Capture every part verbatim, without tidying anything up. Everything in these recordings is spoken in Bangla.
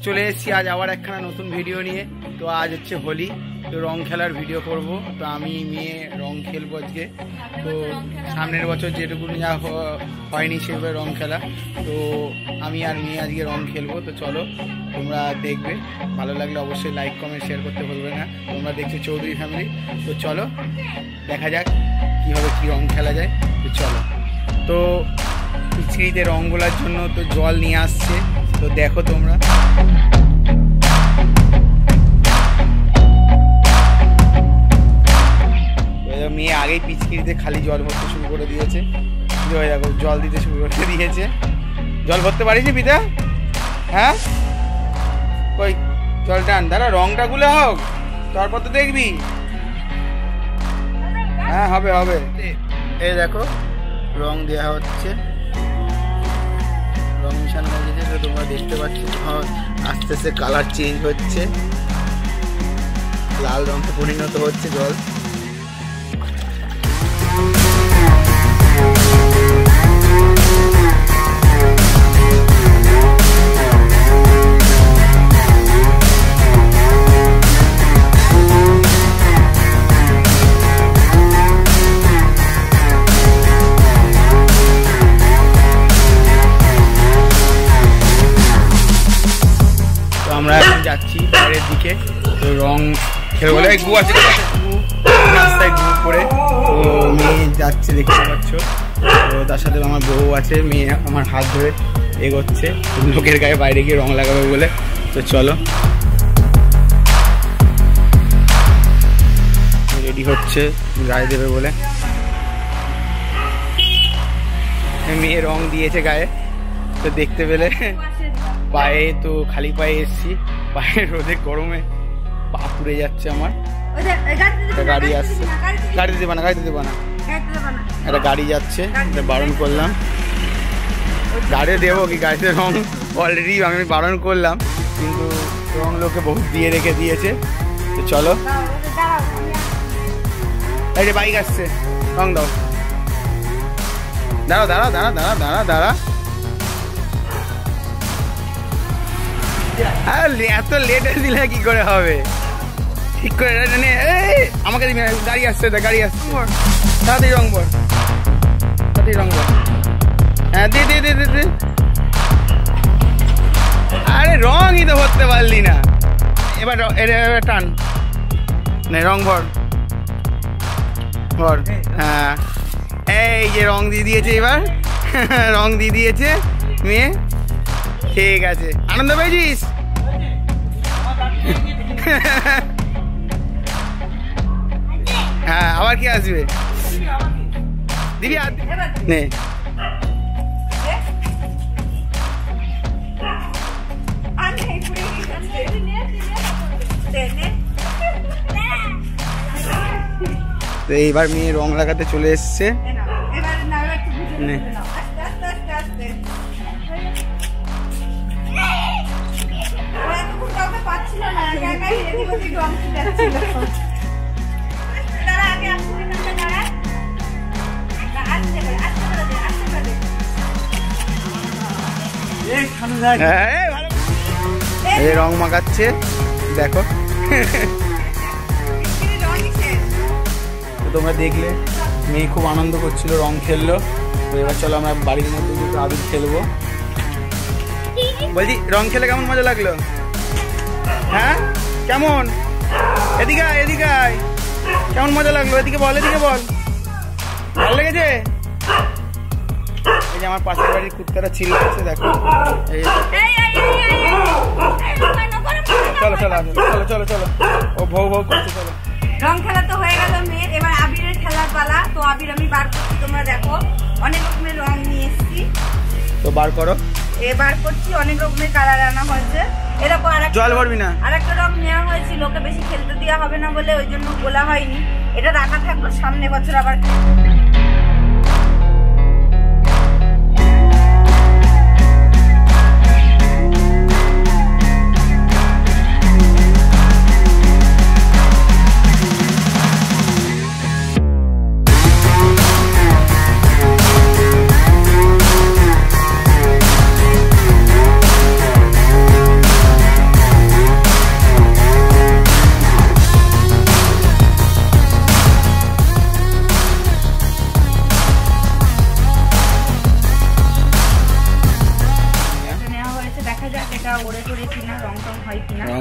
চলে এসেছি আজ আবার একখানা নতুন ভিডিও নিয়ে। তো আজ হচ্ছে হোলি, তো রং খেলার ভিডিও করব। তো আমি মেয়ে রং খেলবো আজকে। তো সামনের বছর যেটুকু যা হয়নি সেভাবে রং খেলা, তো আমি আর মেয়ে আজকে রং খেলবো। তো চলো তোমরা দেখবে, ভালো লাগলে অবশ্যই লাইক কমেন্ট শেয়ার করতে ভুলবে না। তোমরা দেখছো চৌধুরী ফ্যামিলি। তো চলো দেখা যাক কীভাবে কী রং খেলা যায়। তো চলো, তো পিচকিরিতে রং গোলার জন্য তো জল নিয়ে আসছে, তো দেখো তোমরা। মেয়ে আগেই পিচকিরিতে খালি জল ভরতে শুরু করে দিয়েছে। দেখো জল দিতে শুরু করে দিয়েছে। জল ভরতে পারিস পিতা? হ্যাঁ ওই জল টান, দাঁড়া রংটা গুলে হোক, তারপর তো দেখবি। হ্যাঁ হবে হবে। এই দেখো রং দেওয়া হচ্ছে, রং মিশানো হয়ে গেছে। তোমরা দেখতে পাচ্ছ আস্তে আস্তে কালার চেঞ্জ হচ্ছে, লাল রঙে পরিণত হচ্ছে জল। আমরা এখন যাচ্ছি বাইরের দিকে, তো রং খেলে বলে গু আছে রাস্তায় গু করে। তো মেয়ে যাচ্ছে দেখতে পাচ্ছ, তো তার সাথে আমার বউ আছে। মেয়ে আমার হাত ধরে এগোচ্ছে লোকের গায়ে বাইরে গিয়ে রং লাগাবে বলে। তো চলো রেডি হচ্ছে গায়ে দেবে বলে। মেয়ে রং দিয়েছে গায়ে, তো দেখতে পেলে পায়ে, তো খালি পায়ে এসছি, পায়ে রোদে গরমে পা পুড়ে যাচ্ছে আমার। একটা গাড়ি আসছে, গাড়ি দিতে পানা গাড়ি দিতে পানা একটা গাড়ি যাচ্ছে, বারণ করলাম। গাড়ি দেবো কি, গাড়িতে রং অলরেডি আমি বারণ করলাম, কিন্তু রং লোকে বহুত দিয়ে রেখে দিয়েছে। তো চলো, এই যে বাইক আসছে, রং দাও। দাঁড়া দাঁড়া দাঁড়া দাঁড়া দাঁড়া দাঁড়া এত লেটে দিলে কি করে হবে, ঠিক করে আমাকে দিবি। গাড়ি আসছে, গাড়ি আসছে, তাড়াতাড়ি রং বল, তাড়াতাড়ি রং বল। হ্যাঁ দে দে দে দে দে। আরে রঙই তো ভরতে পারলি না, এবার এবার টান নে, রং ভর ভর। হ্যাঁ এই যে রং দিয়ে দিয়েছে, এবার রং দিয়ে দিয়েছে মেয়ে। ঠিক আছে, আনন্দ পেয়েছিস? হ্যাঁ আবার কি আসবে দিবি? নে তো এইবার মেয়ে রং লাগাতে চলে এসছে। রং মাখাচ্ছে দেখো। তোমরা দেখলে মেয়ে খুব আনন্দ করছিল, রং খেললো। তো এবার চলো আমরা বাড়ির মধ্যে দুটো আবির খেলবো। বলছি রং খেলে কেমন মজা লাগলো? হ্যাঁ কেমন? এদিকে আয়, এদিকে আয়, কেমন মজা লাগলো? এদিকে বল, এদিকে বল, ভালো লেগেছে? এই যে আমার পাশের বাড়ির কুত্তারা ছিল আছে দেখো। চলো চলো চলো চলো চলো, ও ভৌ ভৌ করছে। চলো রং খেলা তো হয়ে গেল মেয়ের, এবার আবিরের খেলার পালা। তো আবির আমি বার করছি, তোমরা দেখো অনেক রকমের রং নিয়ে এসেছি। তো বার করো। এবার করছি, অনেক রকমের কালার আনা হয়েছে। এরকম জল ভরবি না, আরেকটা রং নেওয়া হয়েছিল, ওকে বেশি খেলতে দেওয়া হবে না বলে ওই জন্য বলা হয়নি। এটা রাখা থাকলো, সামনে বছর আবার।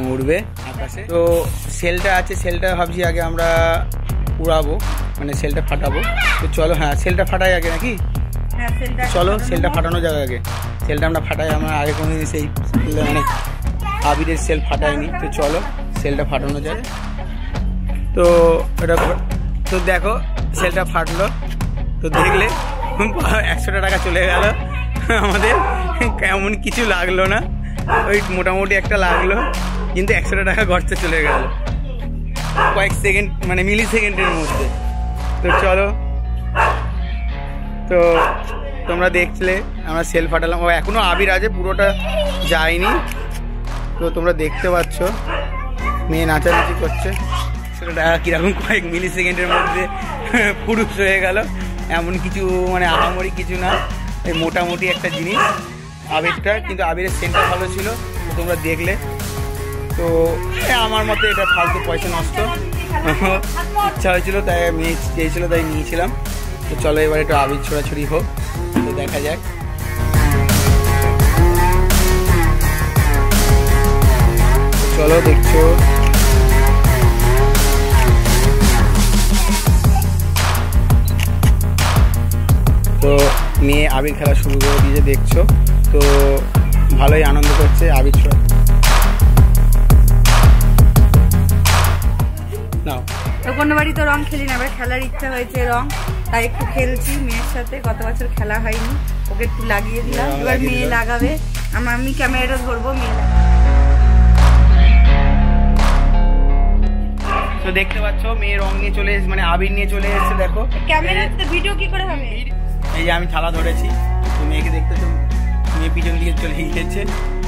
উড়বে আকাশে। তো সেলটা আছে, সেলটা ভাবছি আগে আমরা উড়াবো, মানে সেলটা ফাটাবো। তো চলো, হ্যাঁ সেলটা ফাটাই আগে নাকি? চলো সেলটা ফাটানো যাবে আগে। সেলটা আমরা ফাটাই, আমরা আগে কোনোদিন সেই মানে আবিরের সেল ফাটাইনি। তো চলো সেলটা ফাটানো যায়। তো এটা তো দেখো সেলটা ফাটলো। তো দেখলে একশোটা টাকা চলে গেল আমাদের। কেমন কিছু লাগলো না, ওই মোটামুটি একটা লাগলো, কিন্তু একশোটা টাকা খরচা চলে গেল কয়েক সেকেন্ড, মানে মিলি সেকেন্ডের মধ্যে। তো চলো, তো তোমরা দেখছিলে আমরা সেল ফাটালাম। ও এখনো আবির আছে, পুরোটা যায়নি। তো তোমরা দেখতে পাচ্ছ মেয়ে নাচানাচি করছে। সেটা টাকা কীরকম কয়েক মিলি সেকেন্ডের মধ্যে পুরুষ হয়ে গেল। এমন কিছু মানে আহামরি কিছু না, এই মোটামুটি একটা জিনিস আবিরটা। কিন্তু আবিরের সেন্টটা ভালো ছিল, তোমরা দেখলে। তো আমার মতে এটা ফালতু পয়সা নষ্ট, ইচ্ছা হয়েছিল তাই মেয়ে চেয়েছিল তাই নিয়েছিলাম। তো চলো এবার একটু আবির ছোড়াছড়ি হোক, তো দেখা যাক। চলো দেখছো তো মেয়ে আবির খেলা শুরু করে দিয়েছে, দেখছো। তো ভালোই আনন্দ করছে আবির ছোড়া। নাও তো কোনো বাড়ি তো রং খেলি না, এবার খেলার ইচ্ছা হয়েছে রং, তাই একটু খেলছি মেয়ের সাথে। গত বছর খেলা হয়নি, ওকে একটু লাগিয়ে দিলাম। এবার মেয়ে লাগাবে, আমার আমি ক্যামেরাটা ধরবো, মেয়ে লাগাবে। তো দেখতে পাচ্ছ মেয়ে রং নিয়ে চলে এসেছে, মানে আবির নিয়ে চলে এসেছে। দেখো ক্যামেরাতে ভিডিও কি করে হবে? এই যে আমি থালা ধরেছি, তো মেয়েকে দেখতে তো মেয়ে পিছন দিকে চলে গিয়েছে।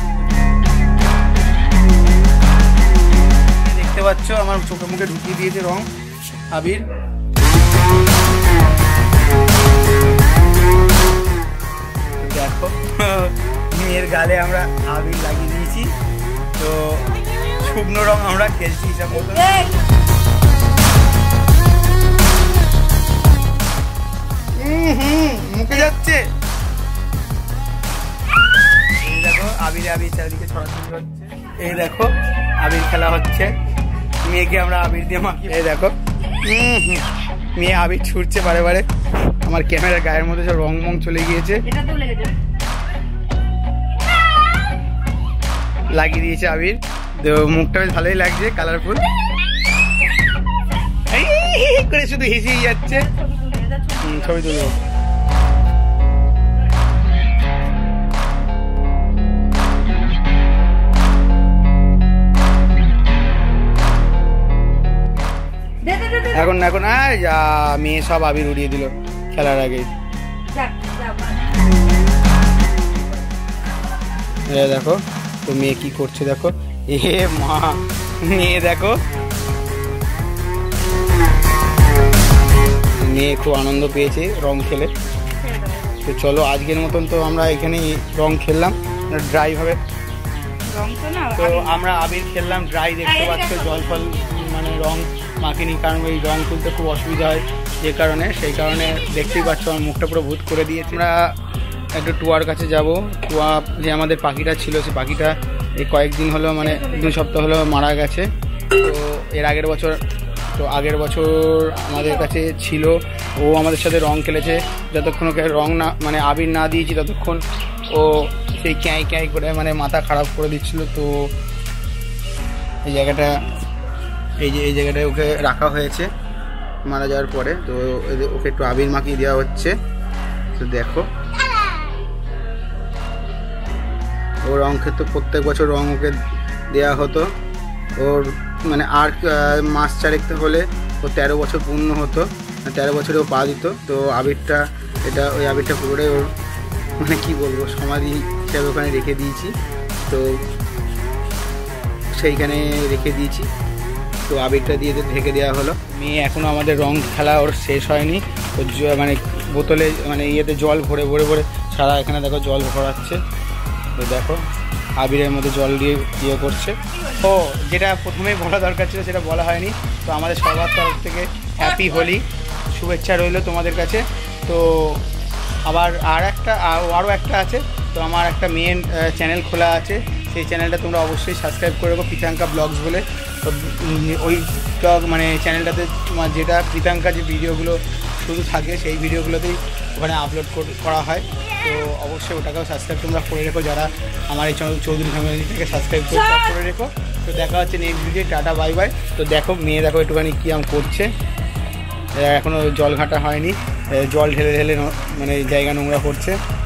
দেখতে পাচ্ছ আমার চোখে মুখে ঢুকিয়ে দিয়েছে রং আবির। দেখো মেয়ের গালে আমরা আবির লাগিয়ে দিয়েছি। তো শুকনো রং আমরা খেলছি হিসাব মতো। মুখে যাচ্ছে। এই দেখো আবির আবির চারিদিকে ছড়াছড়ি হচ্ছে। এই দেখো আবির খেলা হচ্ছে, মেয়েকে আমরা আবির দিয়ে মাখি। এই দেখো মেয়ে আবির ছুটছে বারে বারে। আমার ক্যামেরার গায়ের মধ্যে সব রং মং চলে গিয়েছে, লাগিয়ে দিয়েছে আবির। তো মুখটা বেশ ভালোই লাগছে, কালারফুল করে শুধু হেসেই যাচ্ছে। ছবি তুলব। এখন এখন আর যা মেয়ে সব আবির উড়িয়ে দিল খেলার আগে। দেখো তো মেয়ে কি করছে, দেখো এ মা, মেয়ে দেখো মেয়ে খুব আনন্দ পেয়েছে রং খেলে। তো চলো আজকের মতন তো আমরা এখানে রং খেললাম ড্রাই ভাবে। তো আমরা আবির খেললাম ড্রাই, দেখতে পাচ্ছ জল ফল মানে রং মাখিনি, কারণ ওই রং তুলতে খুব অসুবিধা হয় যে কারণে, সেই কারণে দেখতেই পাচ্ছ আমার মুখটা পুরো ভূত করে দিয়েছে। আমরা একটু টুয়ার কাছে যাব। টুয়া যে আমাদের পাখিটা ছিল, সে পাখিটা এই কয়েকদিন হলো মানে দুই সপ্তাহ হলো মারা গেছে। তো এর আগের বছর তো আগের বছর আমাদের কাছে ছিল, ও আমাদের সাথে রং খেলেছে। যতক্ষণ ওকে রং না মানে আবির না দিয়েছি ততক্ষণ ও সেই ক্যাঁই ক্যাঁই করে মানে মাথা খারাপ করে দিচ্ছিল। তো এই জায়গাটা এই যে এই জায়গাটায় ওকে রাখা হয়েছে মারা যাওয়ার পরে। তো ওকে একটু আবির মাখিয়ে দেওয়া হচ্ছে। তো দেখো ও রং খেতে প্রত্যেক বছর রং ওকে দেওয়া হতো। ওর মানে আর মাস চারেক হলে ও তেরো বছর পূর্ণ হতো, তেরো বছরে ও পা দিত। তো আবিরটা এটা ওই আবিরটা পুরোটাই ওর মানে কি বলবো সমাধি হিসাবে ওখানে রেখে দিয়েছি। তো সেইখানে রেখে দিয়েছি। তো আবিরটা দিয়ে ঢেকে দেওয়া হলো। মেয়ে এখনও আমাদের রং খেলা ওর শেষ হয়নি। ওর মানে বোতলে মানে ইয়েতে জল ভরে ভরে ভরে সারা এখানে দেখো জল ভরাচ্ছে। তো দেখো আবিরের মধ্যে জল দিয়ে ইয়ে করছে। ও যেটা প্রথমেই বলা দরকার ছিল সেটা বলা হয়নি। তো আমাদের সবার তরফ থেকে হ্যাপি হোলি শুভেচ্ছা রইল তোমাদের কাছে। তো আবার আর একটা আরও একটা আছে। তো আমার একটা মেন চ্যানেল খোলা আছে সেই চ্যানেলটা তোমরা অবশ্যই সাবস্ক্রাইব করে রাখো, প্রিতাঙ্কা ব্লগস বলে। তো ওই ব্লগ মানে চ্যানেলটাতে যেটা প্রিতাঙ্কা যে ভিডিওগুলো শুধু থাকে সেই ভিডিওগুলোতেই ওখানে আপলোড করা হয়। তো অবশ্যই ওটাকেও সাবস্ক্রাইব তোমরা করে রেখো, যারা আমার এই চৌধুরী ফ্যামিলিটাকে সাবস্ক্রাইব করে রেখো। তো দেখা হচ্ছে নেক্সট ভিডিও, টাটা বাই বাই। তো দেখো মেয়ে দেখো একটুখানি কী আম করছে, এখনও জল ঘাঁটা হয়নি, জল ঢেলে ঢেলে মানে জায়গা নোংরা করছে।